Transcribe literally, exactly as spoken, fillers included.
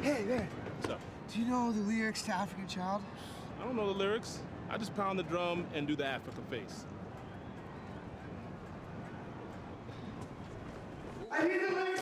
Hey, man. What's up? Do you know the lyrics to African Child? I don't know the lyrics. I just pound the drum and do the African face. I need the lyrics.